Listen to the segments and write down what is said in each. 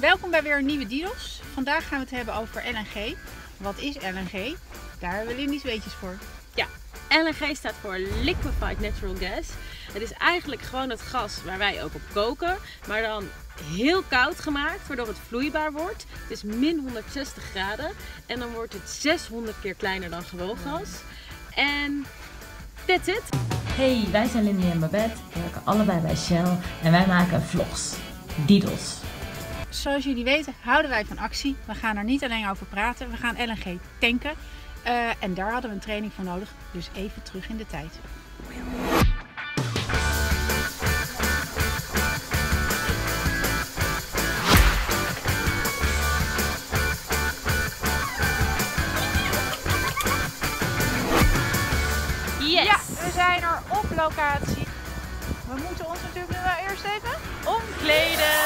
Welkom bij weer een nieuwe Didos. Vandaag gaan we het hebben over LNG. Wat is LNG? Daar hebben we Lindy's weetjes voor. Ja, LNG staat voor Liquefied Natural Gas. Het is eigenlijk gewoon het gas waar wij ook op koken, maar dan heel koud gemaakt, waardoor het vloeibaar wordt. Het is min 160 graden en dan wordt het 600 keer kleiner dan gewoon gas. En that's it. Hey, wij zijn Lindy en Babette, we werken allebei bij Shell en wij maken vlogs, Didos. Zoals jullie weten houden wij van actie. We gaan er niet alleen over praten, we gaan LNG tanken. En daar hadden we een training voor nodig, dus even terug in de tijd. Yes! Ja, we zijn er op locatie. We moeten ons natuurlijk nu wel eerst even Omkleden!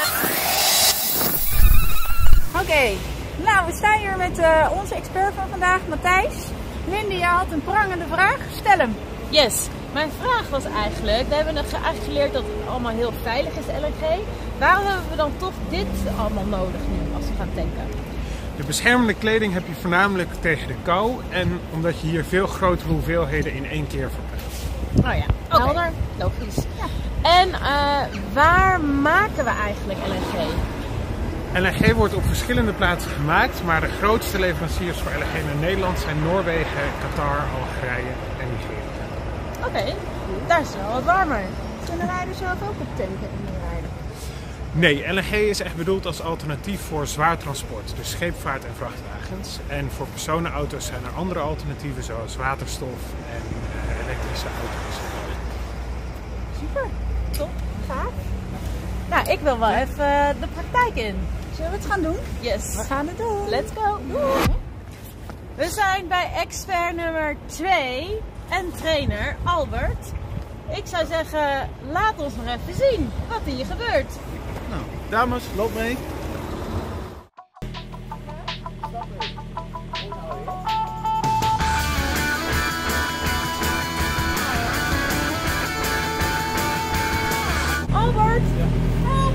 Oké, nou we staan hier met onze expert van vandaag, Matthijs. Lindy, je had een prangende vraag. Stel hem. Yes, mijn vraag was eigenlijk, we hebben eigenlijk geleerd dat het allemaal heel veilig is, LNG. Waarom hebben we dan toch dit allemaal nodig nu als we gaan tanken? De beschermende kleding heb je voornamelijk tegen de kou en omdat je hier veel grotere hoeveelheden in één keer verbruikt. Oh ja, helder, logisch. Ja. En waar maken we eigenlijk LNG? LNG wordt op verschillende plaatsen gemaakt, maar de grootste leveranciers voor LNG naar Nederland zijn Noorwegen, Qatar, Algerije en Nigeria. Oké, daar is het wel wat warmer. Kunnen wij er zelf ook op tanken en rijden? Nee, LNG is echt bedoeld als alternatief voor zwaar transport, dus scheepvaart en vrachtwagens. En voor personenauto's zijn er andere alternatieven zoals waterstof en elektrische auto's. Super, top, gaaf. Nou, ik wil wel even de praktijk in. Zullen we het gaan doen? Yes. We gaan het doen. Let's go. We zijn bij expert nummer 2 en trainer Albert. Ik zou zeggen, laat ons nog even zien wat hier gebeurt. Nou, dames, loop mee. Albert, help!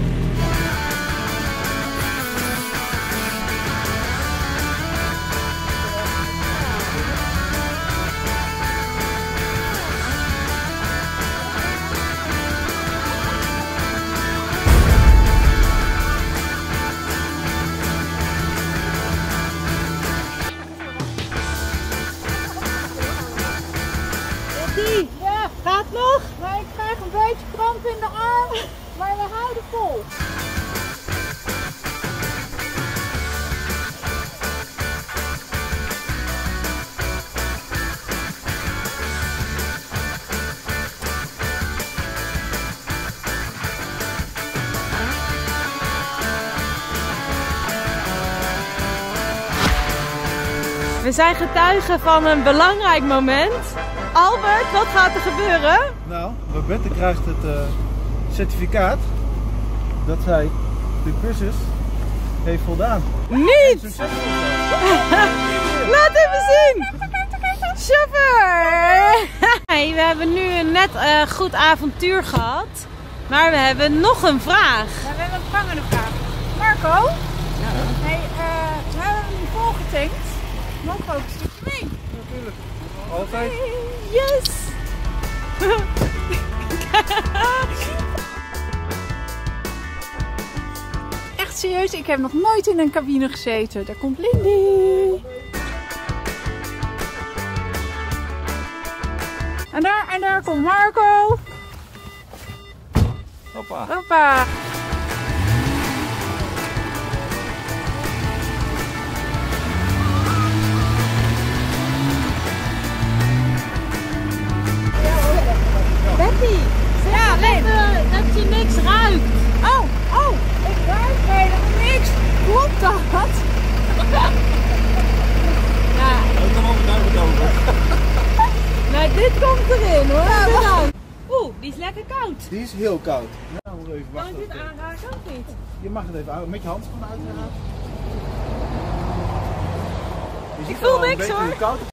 Ja, Gaat nog? maar ik krijg een beetje kramp in de arm, maar we houden vol. We zijn getuigen van een belangrijk moment. Albert, wat gaat er gebeuren? Nou, Babette krijgt het certificaat dat zij de cursus heeft voldaan. Niet! Succesvol. Laat even zien! Super! Hey, we hebben nu een net goed avontuur gehad. Maar we hebben nog een vraag. Ja, we hebben een prangende vraag. Marco? Ja, Hey, we hebben hem nu volgetankt. Mogen we ook een stukje mee? natuurlijk. Altijd. Yes! Echt serieus, ik heb nog nooit in een cabine gezeten. Daar komt Lindy. En daar komt Marco. Hoppa. Hoppa. Betty, Ja, Lin. dat je niks ruikt. Oh, ik ruik helemaal niks. Klopt dat? Ja, Ik kan ook duimen over. nou dit komt erin hoor. Oeh, die is lekker koud. Die is heel koud. Nou, moet even Kan wachten. ik dit aanraken of niet? Je mag het even aan, met je handschoenen uiteraard. Je ziet voel al een niks, beetje hoor. hoe koud het